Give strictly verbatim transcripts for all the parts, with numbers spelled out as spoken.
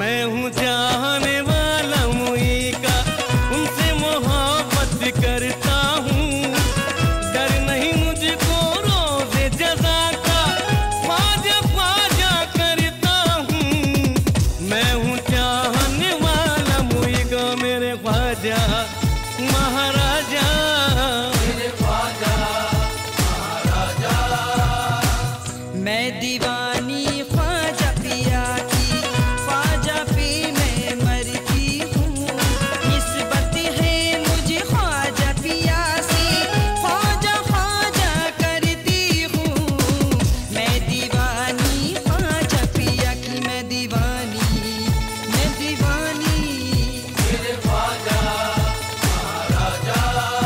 मैं हूँ चाहने वाला मुई का, उनसे मोहब्बत करता हूँ। डर नहीं मुझको रोज़े जज़ा का, ख्वाजा ख्वाजा करता हूँ। मैं हूँ चाहने वाला मुई का, मेरे ख्वाजा महाराजा, मेरे ख्वाजा महाराजा। मैं दीवानी ख्वाजा पिया की, ख्वाजा पे मैं मरती हूँ। निस्बत है मुझे ख्वाजा पिया से, ख्वाजा ख्वाजा करती हूँ। मैं दीवानी ख्वाजा पिया की, मैं दीवानी, मैं दीवानी, मेरे ख्वाजा महाराजा।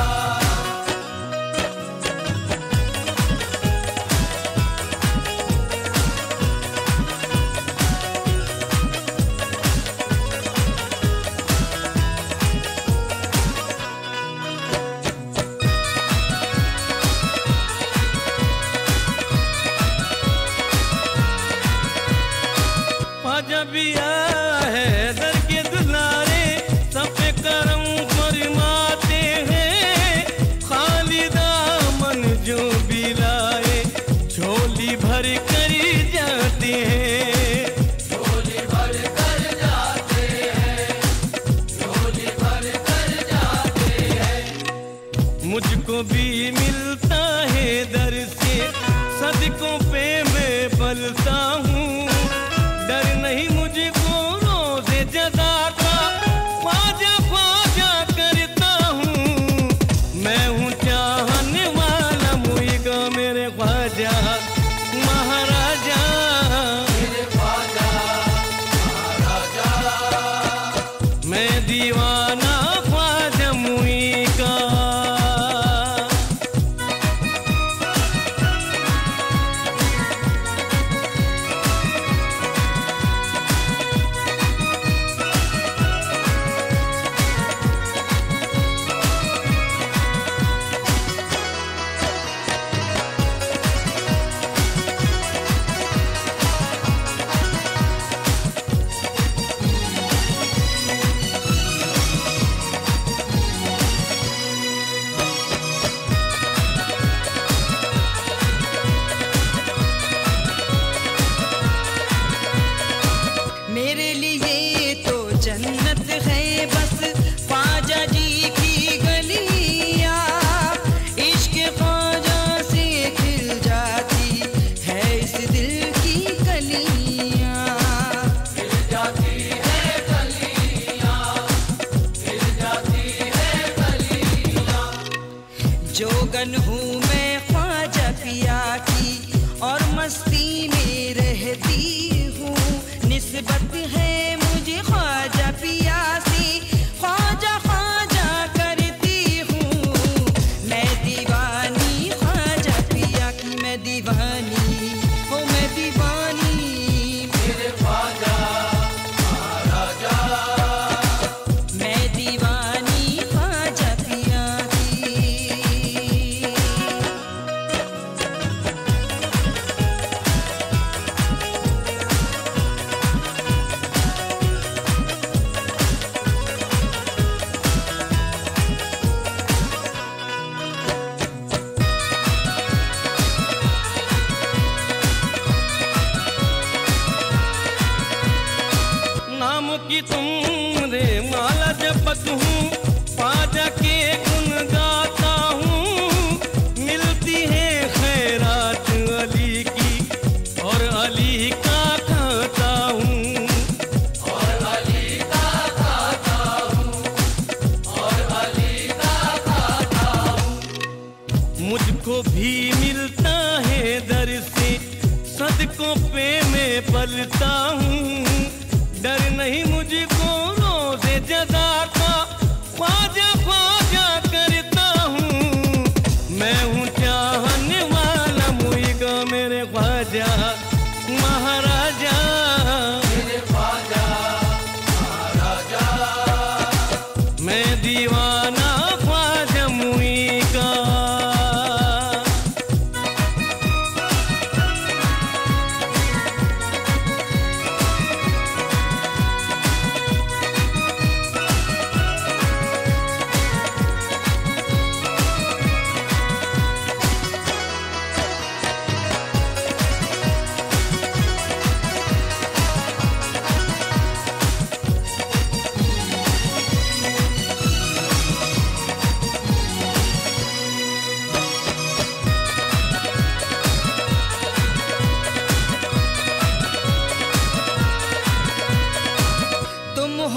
ख्वाजा पिया है दर के दुलारे, सब पे करम फरमाते हैं। खाली दामन जो भी लाए, झोली भर कर जाते हैं। झोली भर कर जाते हैं, झोली भर कर जाते हैं। मुझको भी मिलता है दर से, सदकों पे मैं पलता हूँ। डर नहीं मुझको रोज़े जज़ा का, ख्वाजा ख्वाजा करता हूँ। मैं हूँ चाहने वाला मुई का, मेरे ख्वाजा महाराजा, मेरे ख्वाजा महाराजा। मैं दीवाना ख्वाजा मुई का। मेरे लिए तो जन्नत है बस ख्वाजा जी की गलियां। इश्क ख्वाजा से खिल जाती है इस दिल की कलियां। खिल जाती है कलियां, खिल जाती है कलियां। जोगन हूँ मैं ख्वाजा पिया की, और मस्ती में रहती हूँ। निस्बत है मुझे ख्वाजा पिया से, ख्वाजा ख्वाजा करती हूँ। मैं दीवानी ख्वाजा पिया की, मैं दीवानी, ओ मैं दीवानी, मेरे ख्वाजा महाराजा। मैं दीवानी ख्वाजा पिया की। नाम की तुम रे माला जपत हूँ, ख्वाजा के गुन गाता हूँ। मिलती है खैरात अली की, और अली का खाता हूँ। और अली का खाता हूँ, और अली का खाता हूँ। मुझको भी मिलता है दर से, सदकों पे मैं पलता हूँ। डर नहीं मुझको रोज़े जज़ा का, ख्वाजा ख्वाजा करता हूँ। मैं हूँ चाहने वाला मुई का, मेरे ख्वाजा महाराजा, मेरे ख्वाजा महाराजा। मैं दीवाना ख्वाजा मुई का।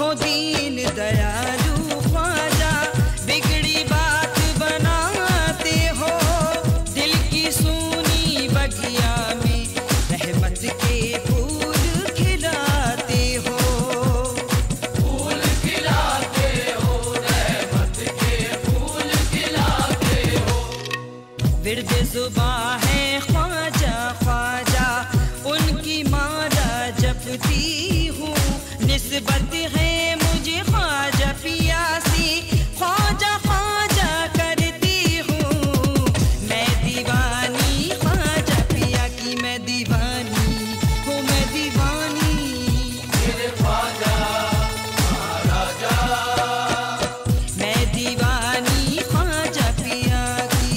हो दीन दयालु ख्वाजा, बिगड़ी बात बनाते हो, दिल की सूनी बगिया में रहमत के फूल खिलाते हो। फूल खिलाते हो, रहमत के फूल खिलाते हो। विर्द जुबां है ख्वाजा ख्वाजा, उनकी माला जपती हूँ, निस्बत है मुझे ख्वाजा पिया से, ख्वाजा ख्वाजा करती हूँ। मैं दीवानी ख्वाजा पिया की, मैं दीवानी हूँ, मैं दीवानी। मेरे ख्वाजा महाराजा, मैं दीवानी ख्वाजा पिया की।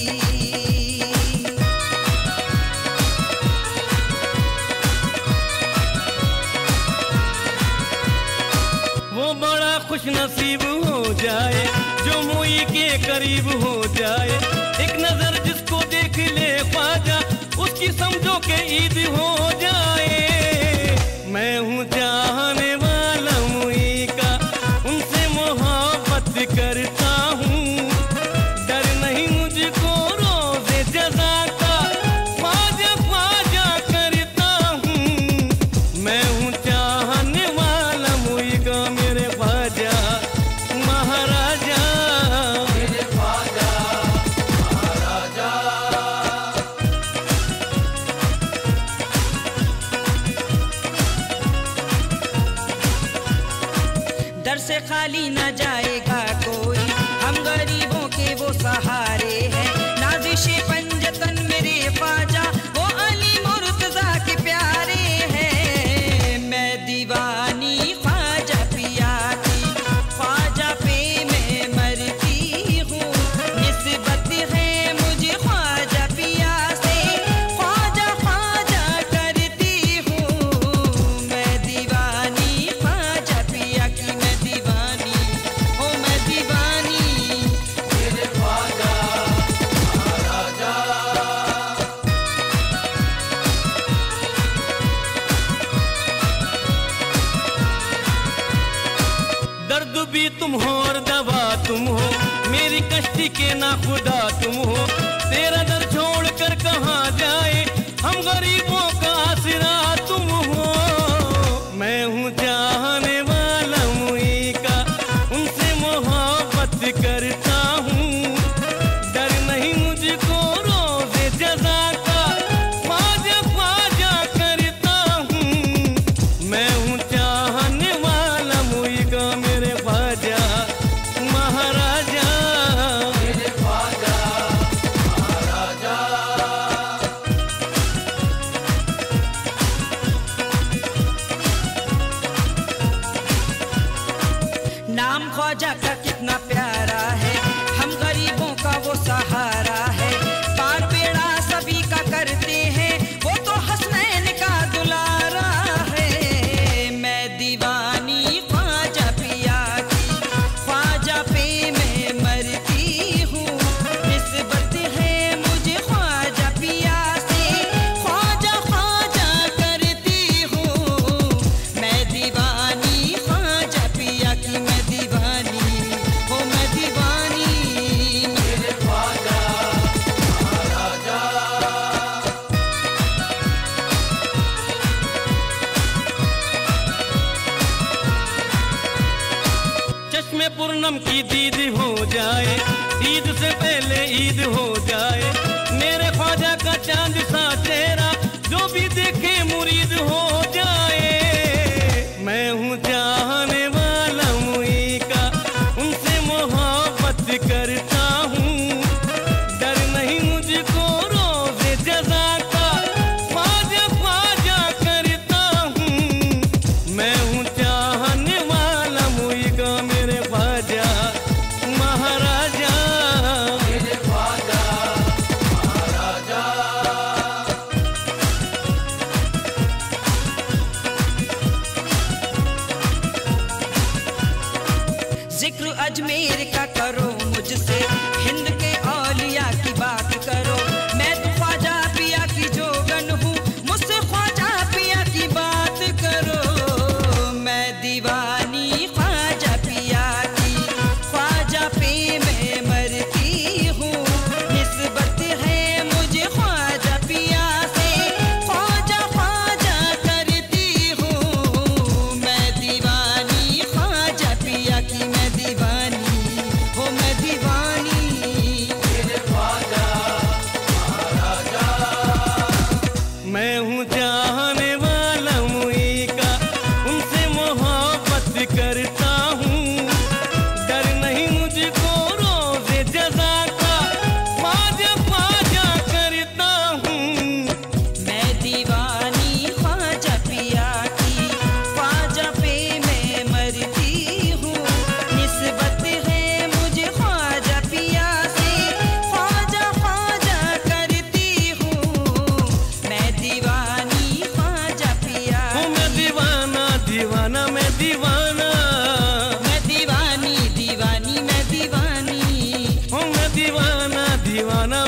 वो बड़ा खुश नसीब हो जाए जो मुई के करीब हो जाए, एक नजर जिसको देख ले ख्वाजा, उसकी समझो के ईद हो जाए। मैं हूँ चाहने वाला मुई का, उनसे मोहब्बत करता हूँ, डर नहीं मुझको रोज़े जज़ा का, ख्वाजा ख्वाजा करता हूँ। मैं हूँ चाहने वाला मुई का मेरे ख्वाजा महाराजा। मेरे ख्वाजा महाराजा। दर से खाली न जाएगा कोई, हम गरीबों के वो सहारे हैं, नाज़िशे पंजतन मेरे ख्वाजा, वो अली मुर्तजा के प्यारे हैं। मैं दीवानी ख्वाजा पिया की, ख्वाजा पे मैं मरती हूँ, निस्बत है मुझे ख्वाजा पिया से, ख्वाजा ख्वाजा करती हूँ। मैं दीवानी ख्वाजा पिया की, मैं दीवानी हो, मैं दीवानी। मेरे ख्वाजा महाराजा। दर्द भी तुम हो और दवा तुम हो, मेरी कश्ती के ना खुदा तुम हो, तेरा दर छोड़ कर कहाँ जाए, हम गरीबों का आसरा तुम हो। मैं हूँ चाहने वाला मुई का, उनसे मोहब्बत करता हूँ, डर नहीं मुझको रोज़े जज़ा का, ख्वाजा ख्वाजा करता हूँ। मैं हूँ चाहने वाला मुई का मेरे ख्वाजा महाराजा। मेरे ख्वाजा महाराजा। नाम ख्वाजा का कितना प्यारा है, हम गरीबों का वो सहारा है, पार बेड़ा सभी का करते हैं, वो तो हसनैन का दुलारा है। मैं दीवानी ख्वाजा पिया की, ख्वाजा पे मैं मरती हूँ, निस्बत है मुझे ख्वाजा पिया से, ख्वाजा ख्वाजा करती हूँ। मैं दीवानी ख्वाजा पिया की, मैं दीवानी हो, मैं दीवानी। मेरे ख्वाजा महाराजा। चश्मे पूर्णम की दीद हो जाए, ईद से पहले ईद हो जाए, मेरे ख्वाजा का चांद सा चेहरा जो भी देखे मुरीद हो जाए। मैं हूँ चाहने वाला मुई का, उनसे मोहब्बत करता हूँ, डर नहीं मुझको रोज़े जज़ा का, ख्वाजा ख्वाजा करता हूँ। मैं हूँ चाहने वाला मुई का मेरे ख्वाजा महाराजा। मेरे ख्वाजा महाराजा। जिक्र अजमेर का करो मुझसे, हिंद के औलिया की बात करो, मैं तो ख्वाजा पिया की जोगन हूँ, मुझसे ख्वाजा पिया की बात करो। मैं दीवानी दीवाना